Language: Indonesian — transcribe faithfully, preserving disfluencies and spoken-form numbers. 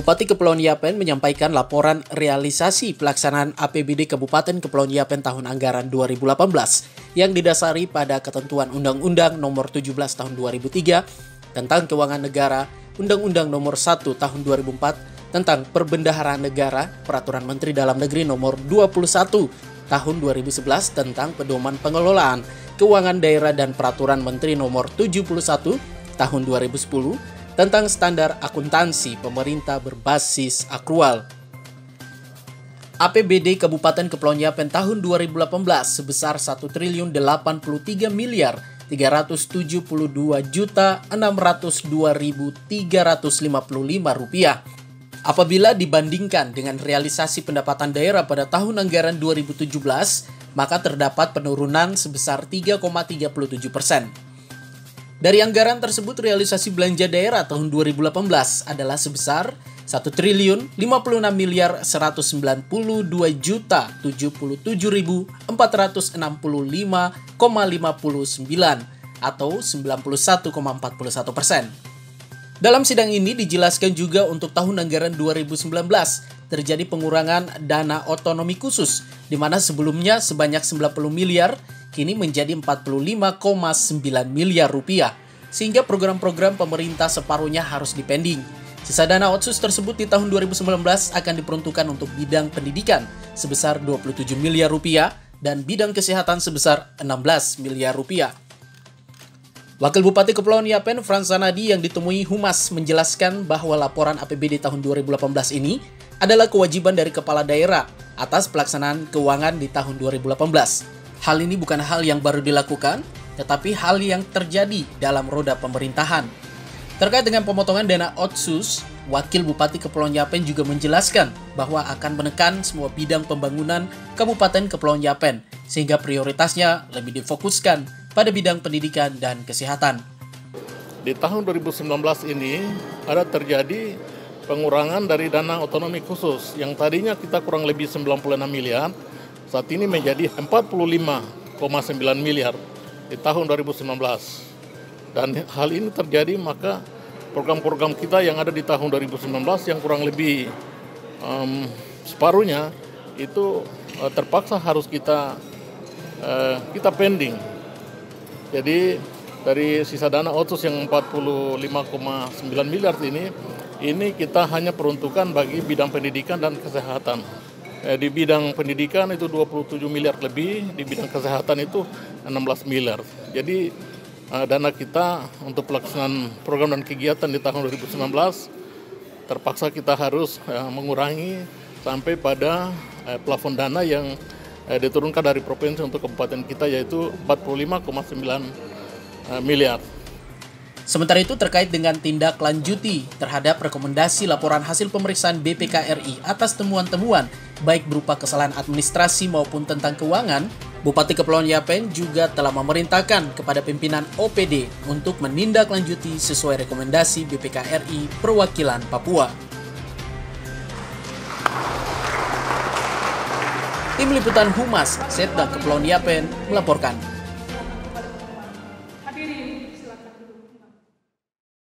Bupati Kepulauan Yapen menyampaikan laporan realisasi pelaksanaan A P B D Kabupaten Kepulauan Yapen tahun anggaran dua ribu delapan belas yang didasari pada ketentuan Undang-Undang Nomor tujuh belas Tahun dua ribu tiga tentang Keuangan Negara, Undang-Undang Nomor satu Tahun dua ribu empat tentang Perbendaharaan Negara, Peraturan Menteri Dalam Negeri Nomor dua puluh satu Tahun dua ribu sebelas tentang Pedoman Pengelolaan Keuangan Daerah dan Peraturan Menteri Nomor tujuh puluh satu Tahun dua ribu sepuluh tentang standar akuntansi pemerintah berbasis akrual. A P B D Kabupaten Kepulauan Yapen tahun dua ribu delapan belas sebesar satu triliun delapan puluh tiga miliar tiga ratus tujuh puluh dua juta enam ratus dua ribu tiga ratus lima puluh lima rupiah. Apabila dibandingkan dengan realisasi pendapatan daerah pada tahun anggaran dua ribu tujuh belas, maka terdapat penurunan sebesar tiga koma tiga tujuh persen. Dari anggaran tersebut, realisasi belanja daerah tahun dua ribu delapan belas adalah sebesar satu triliun lima puluh enam miliar seratus sembilan puluh dua juta tujuh puluh tujuh ribu empat ratus enam puluh lima koma lima sembilan atau sembilan puluh satu koma empat satu persen. Dalam sidang ini dijelaskan juga untuk tahun anggaran dua ribu sembilan belas terjadi pengurangan dana otonomi khusus, di mana sebelumnya sebanyak sembilan puluh miliar, kini menjadi empat puluh lima koma sembilan miliar rupiah, sehingga program-program pemerintah separuhnya harus dipending. Sisa dana otsus tersebut di tahun dua ribu sembilan belas akan diperuntukkan untuk bidang pendidikan sebesar dua puluh tujuh miliar rupiah dan bidang kesehatan sebesar enam belas miliar rupiah. Wakil Bupati Kepulauan Yapen, Frans Sanadi, yang ditemui Humas menjelaskan bahwa laporan A P B D tahun dua ribu delapan belas ini adalah kewajiban dari kepala daerah atas pelaksanaan keuangan di tahun dua ribu delapan belas. Hal ini bukan hal yang baru dilakukan, tetapi hal yang terjadi dalam roda pemerintahan. Terkait dengan pemotongan dana otsus, Wakil Bupati Kepulauan Yapen juga menjelaskan bahwa akan menekan semua bidang pembangunan Kabupaten Kepulauan Yapen, sehingga prioritasnya lebih difokuskan pada bidang pendidikan dan kesehatan. Di tahun dua ribu sembilan belas ini ada terjadi pengurangan dari dana otonomi khusus yang tadinya kita kurang lebih sembilan puluh enam miliar, saat ini menjadi empat puluh lima koma sembilan miliar di tahun dua ribu sembilan belas. Dan hal ini terjadi maka program-program kita yang ada di tahun dua ribu sembilan belas yang kurang lebih um, separuhnya itu uh, terpaksa harus kita uh, kita pending. Jadi dari sisa dana otsus yang empat puluh lima koma sembilan miliar ini, ini kita hanya peruntukan bagi bidang pendidikan dan kesehatan. Eh, di bidang pendidikan itu dua puluh tujuh miliar lebih, di bidang kesehatan itu enam belas miliar. Jadi eh, dana kita untuk pelaksanaan program dan kegiatan di tahun dua ribu sembilan belas terpaksa kita harus eh, mengurangi sampai pada eh, plafon dana yang eh, diturunkan dari provinsi untuk kabupaten kita, yaitu empat puluh lima koma sembilan eh, miliar. Sementara itu, terkait dengan tindak lanjuti terhadap rekomendasi laporan hasil pemeriksaan B P K R I atas temuan-temuan baik berupa kesalahan administrasi maupun tentang keuangan, Bupati Kepulauan Yapen juga telah memerintahkan kepada pimpinan O P D untuk menindaklanjuti sesuai rekomendasi B P K R I Perwakilan Papua. Tim Liputan Humas Setda Kepulauan Yapen melaporkan.